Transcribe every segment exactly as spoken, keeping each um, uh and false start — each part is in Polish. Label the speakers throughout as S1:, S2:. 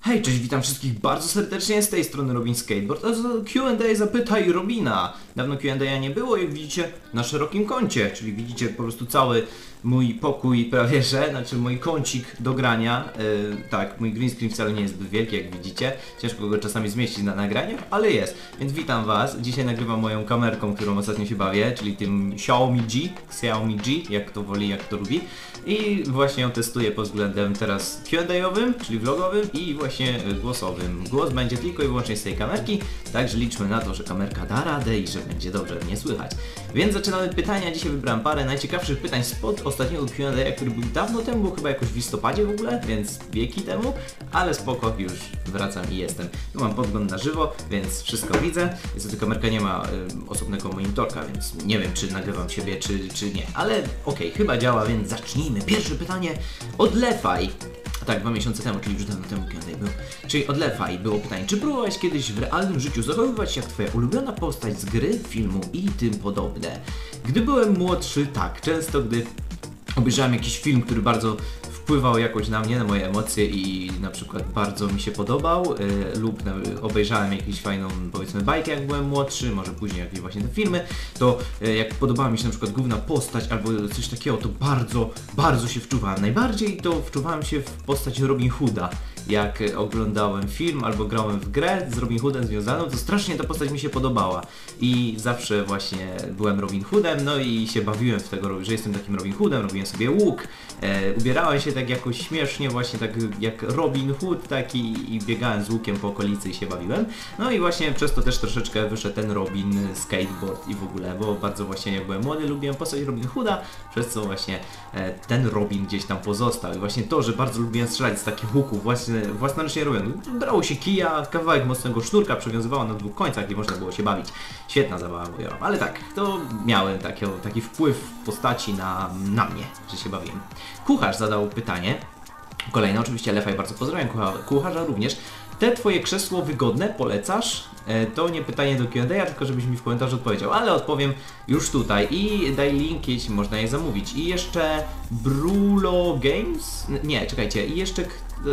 S1: Hej, cześć, witam wszystkich bardzo serdecznie, z tej strony Robin Skateboard, a to Q and A Zapytaj Robina. Dawno Q and A nie było, jak widzicie, na szerokim kącie, czyli widzicie po prostu cały mój pokój prawie że, znaczy mój kącik do grania. Yy, tak, mój green screen wcale nie jest zbyt wielki, jak widzicie, ciężko go czasami zmieścić na nagraniach, ale jest. Więc witam was, dzisiaj nagrywam moją kamerką, którą ostatnio się bawię, czyli tym Xiaomi G, Xiaomi G, jak to woli, jak to lubi. I właśnie ją testuję pod względem teraz Q and A-owym, czyli vlogowym i właśnie głosowym. Głos będzie tylko i wyłącznie z tej kamerki, także liczmy na to, że kamerka da radę i że będzie dobrze mnie słychać. Więc zaczynamy pytania. Dzisiaj wybrałem parę najciekawszych pytań spod ostatniego Q and A, który był dawno temu, był chyba jakoś w listopadzie w ogóle, więc wieki temu, ale spoko, już wracam i jestem. Tu mam podgląd na żywo, więc wszystko widzę. Niestety kamerka nie ma y, osobnego monitorka, więc nie wiem, czy nagrywam siebie, czy, czy nie, ale okej, okay, chyba działa, więc zacznijmy. Pierwsze pytanie od Lefaj. Tak, dwa miesiące temu, czyli już dawno temu kiedy był. Czyli od Lefaj było pytanie, czy próbowałeś kiedyś w realnym życiu zachowywać się jak twoja ulubiona postać z gry, filmu i tym podobne? Gdy byłem młodszy, tak, często gdy obejrzałem jakiś film, który bardzo wpływał jakoś na mnie, na moje emocje i na przykład bardzo mi się podobał yy, lub na, obejrzałem jakąś fajną, powiedzmy, bajkę, jak byłem młodszy, może później jakieś właśnie te filmy, to yy, jak podobała mi się na przykład główna postać albo coś takiego, to bardzo, bardzo się wczuwałem. Najbardziej to wczuwałem się w postać Robin Hooda. Jak oglądałem film albo grałem w grę z Robin Hoodem związaną, to strasznie ta postać mi się podobała i zawsze właśnie byłem Robin Hoodem, no i się bawiłem w tego, że jestem takim Robin Hoodem, robiłem sobie łuk, e, ubierałem się tak jakoś śmiesznie, właśnie tak jak Robin Hood taki i biegałem z łukiem po okolicy i się bawiłem. No i właśnie przez to też troszeczkę wyszedł ten Robin Skateboard i w ogóle, bo bardzo właśnie jak byłem młody, lubiłem postać Robin Hooda, przez co właśnie e, ten Robin gdzieś tam pozostał i właśnie to, że bardzo lubiłem strzelać z takich łuków, właśnie własnoręcznie robiłem. Brało się kija, kawałek mocnego sznurka, przewiązywało na dwóch końcach i można było się bawić. Świetna zabawa była, ale tak, to miałem taki, taki wpływ w postaci na, na mnie, że się bawiłem. Kucharz zadał pytanie, kolejne, oczywiście Lefaj, bardzo pozdrawiam kucharza również. Te twoje krzesło wygodne, polecasz? E, to nie pytanie do Q and A, tylko żebyś mi w komentarzu odpowiedział, ale odpowiem już tutaj i daj link, jeśli można je zamówić. I jeszcze Brulo Games? Nie, czekajcie, i jeszcze...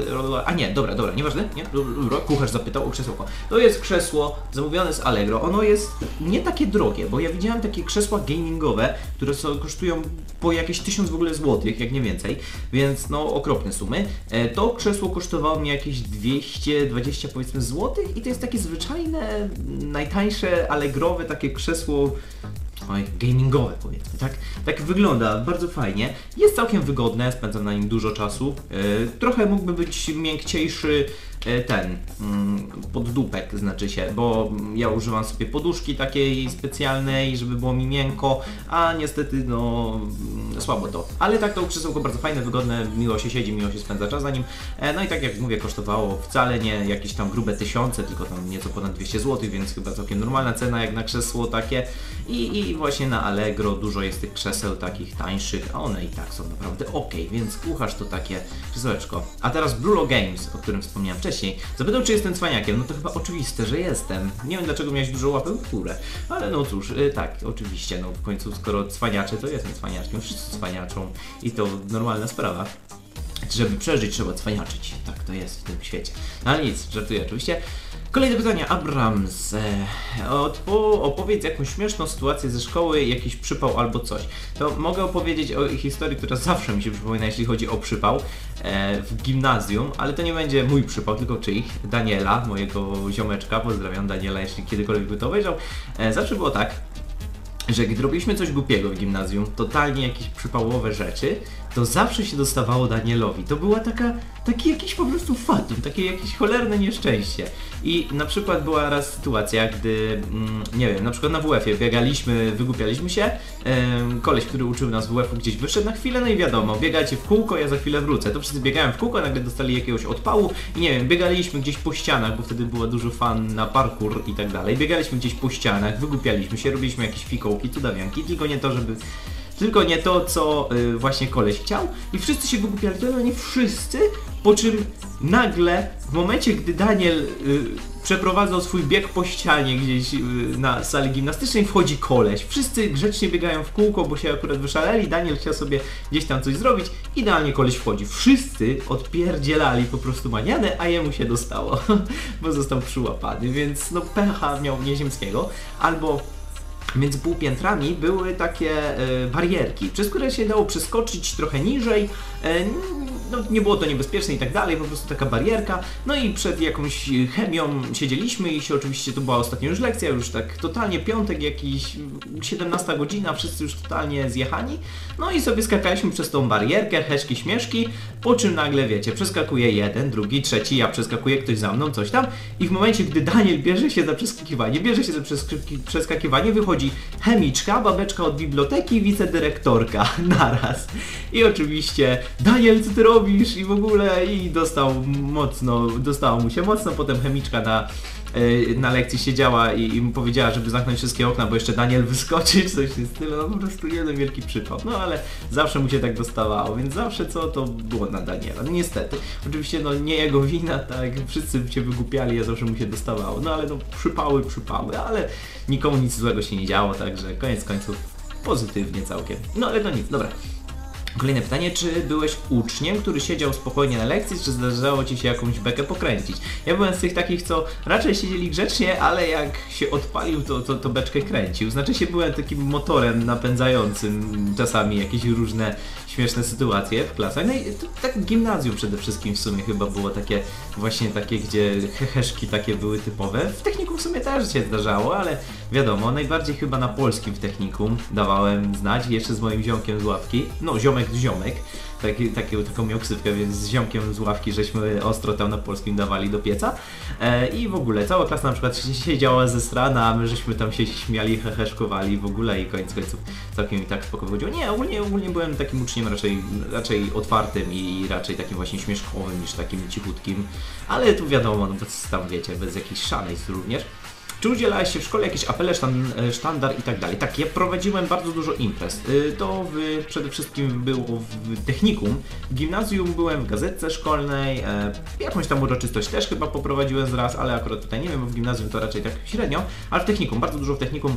S1: A nie, dobra, dobra, nieważne, nie? Kucharz zapytał o krzesło. To jest krzesło zamówione z Allegro. Ono jest nie takie drogie, bo ja widziałem takie krzesła gamingowe, które są, kosztują po jakieś tysiąc w ogóle złotych, jak nie więcej, więc no okropne sumy. E, to krzesło kosztowało mi jakieś dwieście dwadzieścia powiedzmy złotych i to jest takie zwyczajne, najtańsze allegrowe takie krzesło. Oj, gamingowe powiedzmy, tak? Tak wygląda, bardzo fajnie. Jest całkiem wygodne, spędzam na nim dużo czasu. Yy, trochę mógłby być miękciejszy yy, ten, yy, poddupek znaczy się, bo ja używam sobie poduszki takiej specjalnej, żeby było mi miękko, a niestety no yy, słabo to. Ale tak to krzesełko bardzo fajne, wygodne, miło się siedzi, miło się spędza czas na nim. E, no i tak jak mówię, kosztowało wcale nie jakieś tam grube tysiące, tylko tam nieco ponad dwieście złotych, więc chyba całkiem normalna cena jak na krzesło takie. I, i właśnie na Allegro dużo jest tych krzeseł takich tańszych, a one i tak są naprawdę ok, więc kucharz to takie krzesełeczko. A teraz Brulo Games, o którym wspomniałem wcześniej, zapytał, czy jestem cwaniakiem. No to chyba oczywiste, że jestem. Nie wiem, dlaczego miałeś dużo łapę w górę, ale no cóż, yy, tak, oczywiście, no w końcu skoro cwaniacze, to jestem cwaniaczkiem, wszyscy cwaniaczą i to normalna sprawa. Żeby przeżyć, trzeba cwaniaczyć. Tak to jest w tym świecie. No ale nic, żartuję oczywiście. Kolejne pytanie, Abrams. Odpo opowiedz jakąś śmieszną sytuację ze szkoły, jakiś przypał albo coś. To mogę opowiedzieć o historii, która zawsze mi się przypomina, jeśli chodzi o przypał e, w gimnazjum, ale to nie będzie mój przypał, tylko czyich. Daniela, mojego ziomeczka. Pozdrawiam Daniela, jeśli kiedykolwiek by to obejrzał. E, zawsze było tak, że gdy robiliśmy coś głupiego w gimnazjum, totalnie jakieś przypałowe rzeczy, to zawsze się dostawało Danielowi. To była taka, taki jakiś po prostu fatum, takie jakieś cholerne nieszczęście. I na przykład była raz sytuacja, gdy, mm, nie wiem, na przykład na W F-ie biegaliśmy, wygłupialiśmy się, ym, koleś, który uczył nas W F-u gdzieś wyszedł na chwilę, no i wiadomo, biegajcie w kółko, ja za chwilę wrócę. To wszyscy biegają w kółko, nagle dostali jakiegoś odpału i nie wiem, biegaliśmy gdzieś po ścianach, bo wtedy było dużo fan na parkour i tak dalej. Biegaliśmy gdzieś po ścianach, wygłupialiśmy się, robiliśmy jakieś fikołki, cudawianki, tylko nie to, żeby tylko nie to, co y, właśnie koleś chciał i wszyscy się wygłupiali, to nie wszyscy, po czym nagle w momencie, gdy Daniel y, przeprowadzał swój bieg po ścianie gdzieś y, na sali gimnastycznej, wchodzi koleś. Wszyscy grzecznie biegają w kółko, bo się akurat wyszaleli, Daniel chciał sobie gdzieś tam coś zrobić, idealnie koleś wchodzi. Wszyscy odpierdzielali po prostu manianę, a jemu się dostało, bo został przyłapany, więc no pecha miał nieziemskiego, albo między półpiętrami były takie e, barierki, przez które się dało przeskoczyć trochę niżej, e, no nie było to niebezpieczne i tak dalej, po prostu taka barierka, no i przed jakąś chemią siedzieliśmy i się oczywiście, to była ostatnia już lekcja, już tak totalnie piątek, jakiś siedemnasta godzina, wszyscy już totalnie zjechani, no i sobie skakaliśmy przez tą barierkę, heszki, śmieszki, po czym nagle, wiecie, przeskakuje jeden, drugi, trzeci, ja przeskakuję, ktoś za mną, coś tam i w momencie, gdy Daniel bierze się za przeskakiwanie, bierze się za przeskakiwanie, wychodzi chemiczka, babeczka od biblioteki, wicedyrektorka naraz. I oczywiście, Daniel, co ty robisz? I w ogóle, i dostał mocno, dostało mu się mocno, potem chemiczka na, yy, na lekcji siedziała i, i mu powiedziała, żeby zamknąć wszystkie okna, bo jeszcze Daniel wyskoczy, coś w stylu, no po prostu jeden wielki przypał. No ale zawsze mu się tak dostawało, więc zawsze co, to było na Daniela. No niestety, oczywiście no nie jego wina, tak, wszyscy się wygłupiali, a zawsze mu się dostawało. No ale no przypały, przypały, ale nikomu nic złego się nie działo, także koniec końców pozytywnie całkiem. No ale to nic, dobra. Kolejne pytanie, czy byłeś uczniem, który siedział spokojnie na lekcji, czy zdarzało Ci się jakąś bekę pokręcić? Ja byłem z tych takich, co raczej siedzieli grzecznie, ale jak się odpalił, to, to, to beczkę kręcił. Znaczy się byłem takim motorem napędzającym czasami jakieś różne śmieszne sytuacje w klasach. No i to, tak gimnazjum przede wszystkim w sumie chyba było takie, właśnie takie, gdzie heheszki takie były typowe. W technikum w sumie też się zdarzało, ale wiadomo, najbardziej chyba na polskim w technikum dawałem znać, jeszcze z moim ziomkiem z ławki, no ziomek ziomek, taki, taki, taką miał ksywkę, więc z ziomkiem z ławki żeśmy ostro tam na polskim dawali do pieca e, i w ogóle cała klasa na przykład siedziała ze strony, a my żeśmy tam się śmiali, heheszkowali w ogóle i koniec końców całkiem i tak spoko chodziło. Nie, ogólnie, ogólnie byłem takim uczniem raczej, raczej otwartym i raczej takim właśnie śmieszkowym niż takim cichutkim, ale tu wiadomo, no to tam wiecie, bez jakichś szaleństw również. Czy udzielałeś się w szkole jakieś apele, sztandar i tak dalej? Tak, ja prowadziłem bardzo dużo imprez. To w, przede wszystkim było w technikum. W gimnazjum byłem w gazetce szkolnej, e, jakąś tam uroczystość też chyba poprowadziłem z raz, ale akurat tutaj nie wiem, bo w gimnazjum to raczej tak średnio, ale w technikum, bardzo dużo w technikum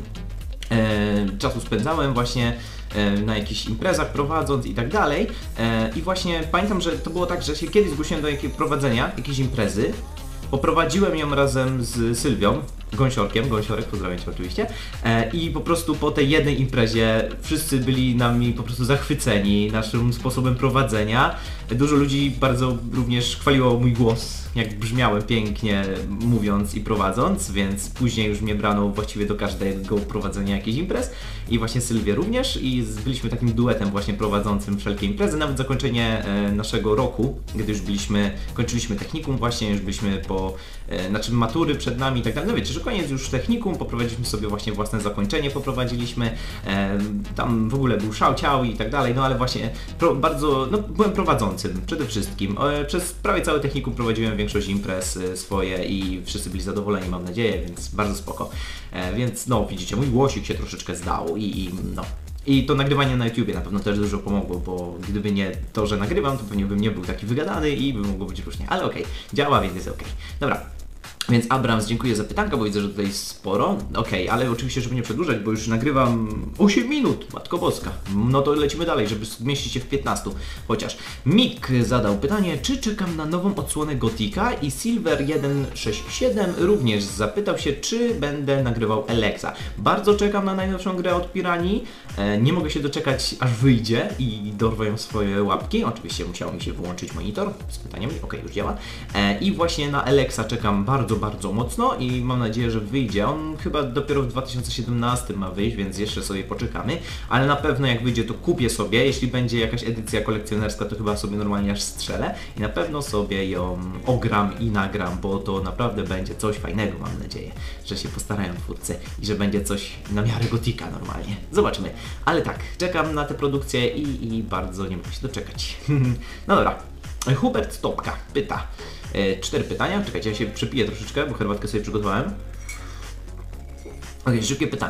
S1: e, czasu spędzałem właśnie e, na jakichś imprezach prowadząc i tak dalej. E, I właśnie pamiętam, że to było tak, że się kiedyś zgłosiłem do jakiej, prowadzenia jakiejś imprezy. Poprowadziłem ją razem z Sylwią, Gąsiorkiem, Gąsiorek, pozdrawiam Cię oczywiście, e, i po prostu po tej jednej imprezie wszyscy byli nami po prostu zachwyceni naszym sposobem prowadzenia. Dużo ludzi bardzo również chwaliło mój głos, jak brzmiałem pięknie mówiąc i prowadząc, więc później już mnie brano właściwie do każdego prowadzenia jakiejś imprez i właśnie Sylwię również i byliśmy takim duetem właśnie prowadzącym wszelkie imprezy, nawet zakończenie e, naszego roku, gdy już byliśmy, kończyliśmy technikum właśnie, już byliśmy po, e, znaczy matury przed nami i tak dalej, no wiecie, że koniec już technikum, poprowadziliśmy sobie właśnie własne zakończenie, poprowadziliśmy, e, tam w ogóle był szał ciał i tak dalej, no ale właśnie pro, bardzo, no byłem prowadzącym przede wszystkim, e, przez prawie całe technikum prowadziłem większość imprez e, swoje i wszyscy byli zadowoleni, mam nadzieję, więc bardzo spoko, e, więc no widzicie, mój głosik się troszeczkę zdał i, i no. I to nagrywanie na YouTubie na pewno też dużo pomogło, bo gdyby nie to, że nagrywam, to pewnie bym nie był taki wygadany i by mogło być różnie, ale okej, okay, działa, więc jest okej. Okay. Dobra. Więc Abrams, dziękuję za pytanka, bo widzę, że tutaj sporo. Okej, okay, ale oczywiście, żeby nie przedłużać, bo już nagrywam osiem minut, Matko Boska. No to lecimy dalej, żeby zmieścić się w piętnaście. Chociaż Mik zadał pytanie, czy czekam na nową odsłonę Gotika i Silver sto sześćdziesiąt siedem również zapytał się, czy będę nagrywał Alexa. Bardzo czekam na najnowszą grę od Piranii. E, nie mogę się doczekać, aż wyjdzie i dorwę swoje łapki. Oczywiście musiał mi się wyłączyć monitor z pytaniem. Okej, okay, już działa. E, I właśnie na Alexa czekam bardzo, bardzo mocno i mam nadzieję, że wyjdzie. On chyba dopiero w dwa tysiące siedemnastym ma wyjść, więc jeszcze sobie poczekamy, ale na pewno jak wyjdzie, to kupię sobie. Jeśli będzie jakaś edycja kolekcjonerska, to chyba sobie normalnie aż strzelę i na pewno sobie ją ogram i nagram, bo to naprawdę będzie coś fajnego, mam nadzieję, że się postarają twórcy i że będzie coś na miarę Gotika normalnie. Zobaczymy. Ale tak, czekam na tę produkcję i, i bardzo nie mogę się doczekać. No dobra. Hubert Topka pyta. E, cztery pytania. Czekajcie, ja się przepiję troszeczkę, bo herbatkę sobie przygotowałem. Ok, szybkie pytanka.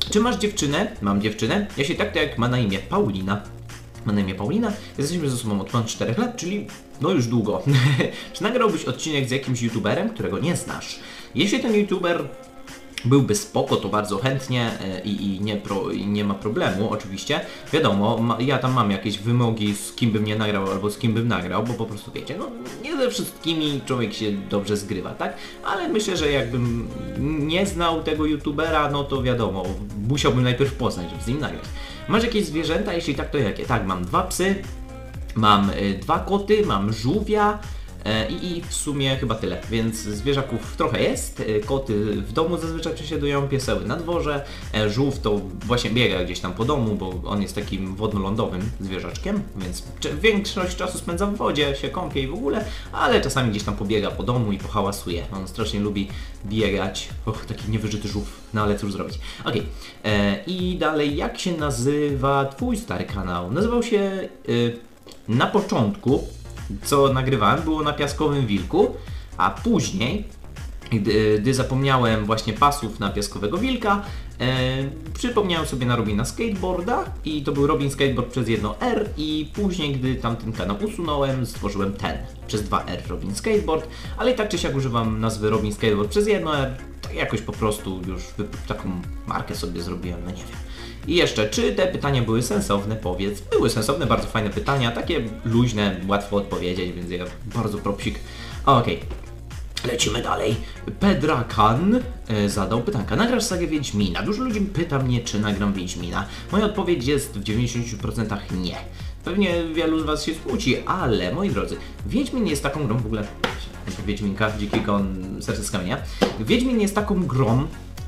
S1: Czy masz dziewczynę? Mam dziewczynę. Jeśli tak, to jak ma na imię Paulina. Ma na imię Paulina. Jesteśmy ze sobą od ponad czterech lat, czyli no już długo. Czy nagrałbyś odcinek z jakimś youtuberem, którego nie znasz? Jeśli ten youtuber byłby spoko, to bardzo chętnie i, i, nie, pro, i nie ma problemu oczywiście. Wiadomo, ma, ja tam mam jakieś wymogi, z kim bym nie nagrał albo z kim bym nagrał, bo po prostu wiecie, no nie ze wszystkimi człowiek się dobrze zgrywa, tak? Ale myślę, że jakbym nie znał tego youtubera, no to wiadomo, musiałbym najpierw poznać, żeby z nim nagrać. Masz jakieś zwierzęta? Jeśli tak, to jakie? Tak, mam dwa psy, mam y, dwa koty, mam żółwia, I, I w sumie chyba tyle, więc zwierzaków trochę jest, koty w domu zazwyczaj przesiadują, pieseły na dworze, żółw to właśnie biega gdzieś tam po domu, bo on jest takim wodnolodowym zwierzaczkiem, więc większość czasu spędza w wodzie, się kąpie i w ogóle, ale czasami gdzieś tam pobiega po domu i pohałasuje. On strasznie lubi biegać, och, taki niewyżyty żółw, no ale cóż zrobić. Okej, okay. I dalej, jak się nazywa twój stary kanał? Nazywał się yy, na początku, co nagrywałem, było na Piaskowym Wilku, a później, gdy, gdy zapomniałem właśnie pasów na Piaskowego Wilka, e, przypomniałem sobie na Robina Skateboarda i to był Robin Skateboard przez jedno R i później, gdy tamten kanał usunąłem, stworzyłem ten przez dwa R Robin Skateboard, ale i tak czy siak używam nazwy Robin Skateboard przez jedno R, tak jakoś po prostu już taką markę sobie zrobiłem, no nie wiem. I jeszcze, czy te pytania były sensowne? Powiedz. Były sensowne, bardzo fajne pytania, takie luźne, łatwo odpowiedzieć, więc ja bardzo propsik. Okej, okay. Lecimy dalej. Pedrakan e, zadał pytanka. Nagrasz sagę Wiedźmina? Dużo ludzi pyta mnie, czy nagram Wiedźmina. Moja odpowiedź jest w dziewięćdziesięciu procentach nie. Pewnie wielu z Was się smuci, ale moi drodzy, Wiedźmin jest taką grą w ogóle... Wiedźminka, dziki gon, serce z kamienia. Wiedźmin jest taką grą,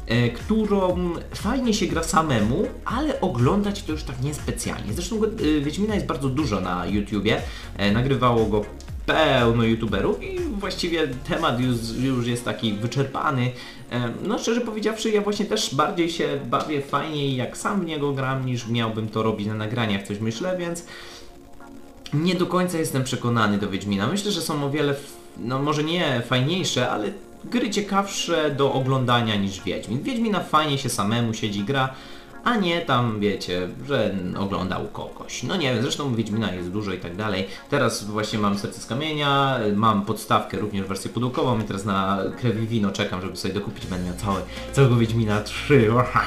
S1: którą fajnie się gra samemu, ale oglądać to już tak niespecjalnie. Zresztą Wiedźmina jest bardzo dużo na YouTubie, nagrywało go pełno youtuberów i właściwie temat już, już jest taki wyczerpany. No szczerze powiedziawszy, ja właśnie też bardziej się bawię fajniej jak sam w niego gram, niż miałbym to robić na nagraniach, coś myślę, więc nie do końca jestem przekonany do Wiedźmina. Myślę, że są o wiele, no może nie fajniejsze, ale gry ciekawsze do oglądania niż Wiedźmin. Wiedźmina fajnie się samemu siedzi, gra, a nie tam, wiecie, że oglądał kogoś. No nie wiem, zresztą Wiedźmina jest dużo i tak dalej. Teraz właśnie mam Serce z Kamienia, mam podstawkę, również wersję pudełkową i teraz na Krew i Wino czekam, żeby sobie dokupić. Będę miał całe, całego Wiedźmina trzy,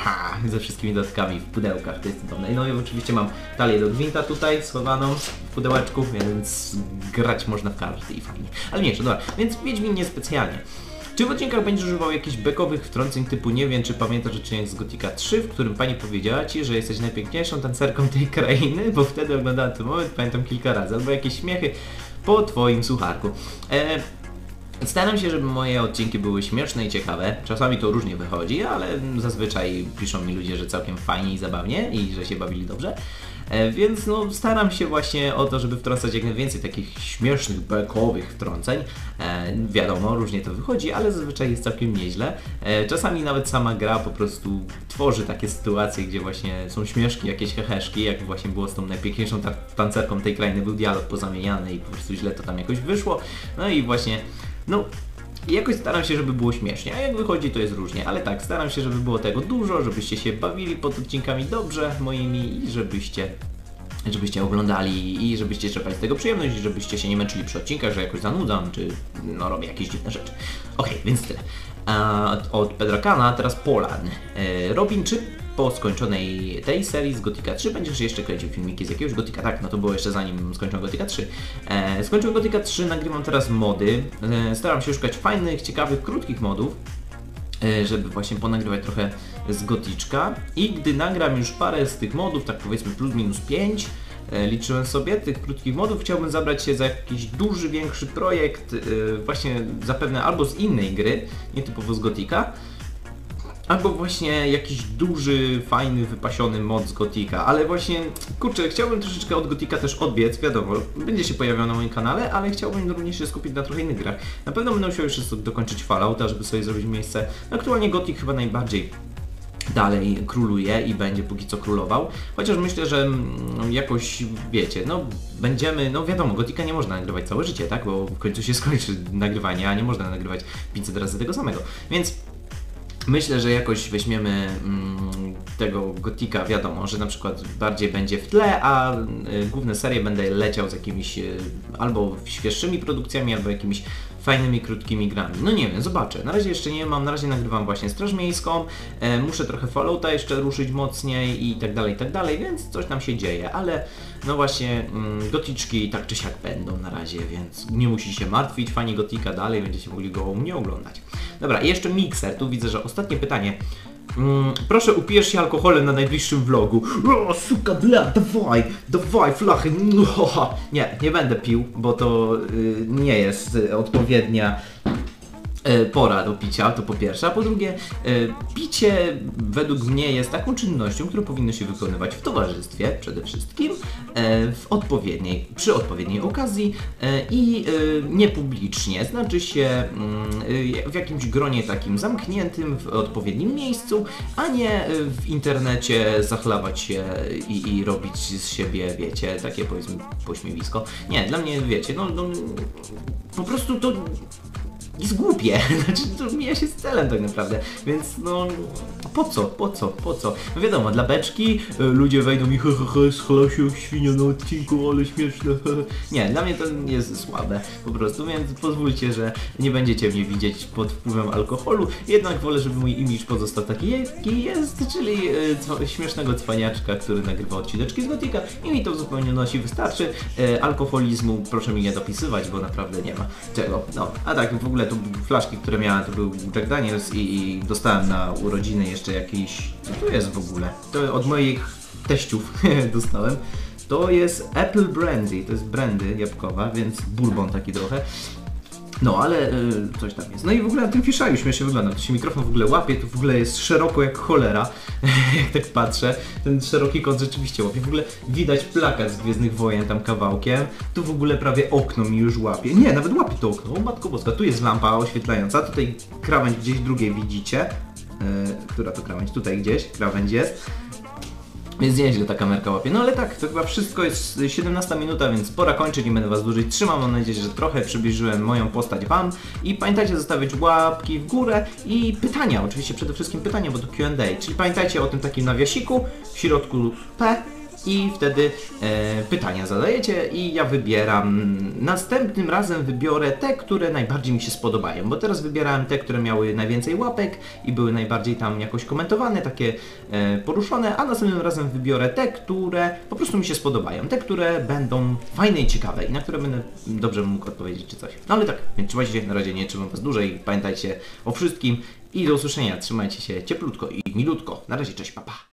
S1: ze wszystkimi dodatkami w pudełkach, to jest cudowne. No i oczywiście mam talię do Gwinta tutaj schowaną w pudełeczku, więc grać można w karty i fajnie. Ale nie, dobra, więc Wiedźmin nie specjalnie. Czy w odcinkach będziesz używał jakichś bekowych wtrąceń typu nie wiem, czy pamiętasz odcinek z Gothica trzy, w którym pani powiedziała Ci, że jesteś najpiękniejszą tancerką tej krainy, bo wtedy oglądałem ten moment, pamiętam kilka razy, albo jakieś śmiechy po Twoim słucharku. E, staram się, żeby moje odcinki były śmieszne i ciekawe, czasami to różnie wychodzi, ale zazwyczaj piszą mi ludzie, że całkiem fajnie i zabawnie i że się bawili dobrze. E, więc no staram się właśnie o to, żeby wtrącać jak najwięcej takich śmiesznych, bekowych wtrąceń. E, wiadomo, różnie to wychodzi, ale zazwyczaj jest całkiem nieźle. E, czasami nawet sama gra po prostu tworzy takie sytuacje, gdzie właśnie są śmieszki, jakieś heheszki, jak właśnie było z tą najpiękniejszą ta tancerką tej krainy, był dialog pozamieniany i po prostu źle to tam jakoś wyszło. No i właśnie, no... I jakoś staram się, żeby było śmiesznie, a jak wychodzi to jest różnie, ale tak, staram się, żeby było tego dużo, żebyście się bawili pod odcinkami dobrze moimi i żebyście, żebyście oglądali i żebyście czerpali z tego przyjemność i żebyście się nie męczyli przy odcinkach, że jakoś zanudzam, czy no robię jakieś dziwne rzeczy. Okej, okay, więc tyle. A od Pedrakana teraz Polan. E, Robin, czy po skończonej tej serii z Gothica trzy będziesz jeszcze kręcił filmiki z jakiegoś Gothica? Tak, no to było jeszcze zanim skończyłem Gothica trzy. E, skończyłem Gothica trzy, nagrywam teraz mody. E, staram się szukać fajnych, ciekawych, krótkich modów, e, żeby właśnie ponagrywać trochę z Goticzka. I gdy nagram już parę z tych modów, tak powiedzmy plus minus pięć, e, liczyłem sobie tych krótkich modów, chciałbym zabrać się za jakiś duży, większy projekt, e, właśnie zapewne albo z innej gry, nie typowo z Gothica, albo właśnie jakiś duży, fajny, wypasiony mod z Gothica, ale właśnie, kurczę, chciałbym troszeczkę od Gothica też odbiec, wiadomo, będzie się pojawiał na moim kanale, ale chciałbym również się skupić na trochę innych grach. Na pewno będę musiał jeszcze dokończyć Fallouta, żeby sobie zrobić miejsce. Aktualnie Gothic chyba najbardziej dalej króluje i będzie póki co królował, chociaż myślę, że no, jakoś, wiecie, no będziemy, no wiadomo, Gothica nie można nagrywać całe życie, tak, bo w końcu się skończy nagrywanie, a nie można nagrywać pięćset razy tego samego, więc Myślę, że jakoś weźmiemy mm, tego Gotika, wiadomo, że na przykład bardziej będzie w tle, a y, główne serie będę leciał z jakimiś y, albo świeższymi produkcjami, albo jakimiś fajnymi, krótkimi grami. No nie wiem, zobaczę. Na razie jeszcze nie mam, na razie nagrywam właśnie Straż Miejską, e, muszę trochę Fallouta jeszcze ruszyć mocniej i tak dalej, i tak dalej, więc coś tam się dzieje, ale no właśnie mm, goticzki tak czy siak będą na razie, więc nie musicie się martwić, fani Gotika dalej będziecie mogli go u mnie oglądać. Dobra, i jeszcze mikser, tu widzę, że ostatnie pytanie. Mm, proszę upijesz się alkoholem na najbliższym vlogu. O, suka, bla, dawaj, dawaj, flachy. No. Nie, nie będę pił, bo to y, nie jest y, odpowiednia y, pora do picia, to po pierwsze, a po drugie, y, picie według mnie jest taką czynnością, którą powinno się wykonywać w towarzystwie przede wszystkim, y, w odpowiedniej, przy odpowiedniej okazji y, i y, niepublicznie, znaczy się y, w jakimś gronie takim zamkniętym, w odpowiednim miejscu, a nie y, w internecie zachlawać się i, i robić z siebie, wiecie, takie powiedzmy pośmiewisko. Nie, dla mnie, wiecie, no, no po prostu to jest głupie, znaczy to mija się z celem tak naprawdę, więc no po co, po co, po co? No wiadomo, dla beczki y, ludzie wejdą i he he he, schlał się świnia na odcinku, ale śmieszne. Nie, dla mnie to jest słabe po prostu, więc pozwólcie, że nie będziecie mnie widzieć pod wpływem alkoholu, jednak wolę, żeby mój imidż pozostał taki jaki jest, czyli y, co, śmiesznego cwaniaczka, który nagrywa odcineczki z Gotika i mi to w zupełności wystarczy. Y, alkoholizmu proszę mi nie dopisywać, bo naprawdę nie ma czego. No, a tak w ogóle to flaszki, które miałem, to był Jack Daniels i, i dostałem na urodziny jeszcze jakiś... Co to jest w ogóle? To od moich teściów dostałem. To jest Apple Brandy, to jest brandy jabłkowa, więc bourbon taki trochę. No, ale y, coś tam jest. No i w ogóle na tym fiszaju śmiesznie wygląda. To się mikrofon w ogóle łapie, to w ogóle jest szeroko jak cholera, jak tak patrzę. Ten szeroki kąt rzeczywiście łapie. W ogóle widać plakat z Gwiezdnych Wojen tam kawałkiem. Tu w ogóle prawie okno mi już łapie. Nie, nawet łapie to okno. O matko boska, tu jest lampa oświetlająca. Tutaj krawędź gdzieś drugiej widzicie. Yy, która to krawędź? Tutaj gdzieś krawędź jest. Więc nieźle ta kamerka łapie. No ale tak, to chyba wszystko jest siedemnasta minuta, więc pora kończyć, nie będę was dłużej trzymał. Mam nadzieję, że trochę przybliżyłem moją postać wam. I pamiętajcie zostawiać łapki w górę i pytania, oczywiście przede wszystkim pytania, bo to Q and A. Czyli pamiętajcie o tym takim nawiasiku, w środku P i wtedy e, pytania zadajecie i ja wybieram. Następnym razem wybiorę te, które najbardziej mi się spodobają, bo teraz wybierałem te, które miały najwięcej łapek i były najbardziej tam jakoś komentowane, takie e, poruszone, a następnym razem wybiorę te, które po prostu mi się spodobają, te, które będą fajne i ciekawe i na które będę dobrze mógł odpowiedzieć czy coś. No ale tak, więc trzymajcie się, na razie nie trzymam was dłużej, pamiętajcie o wszystkim i do usłyszenia, trzymajcie się cieplutko i milutko. Na razie, cześć, pa pa.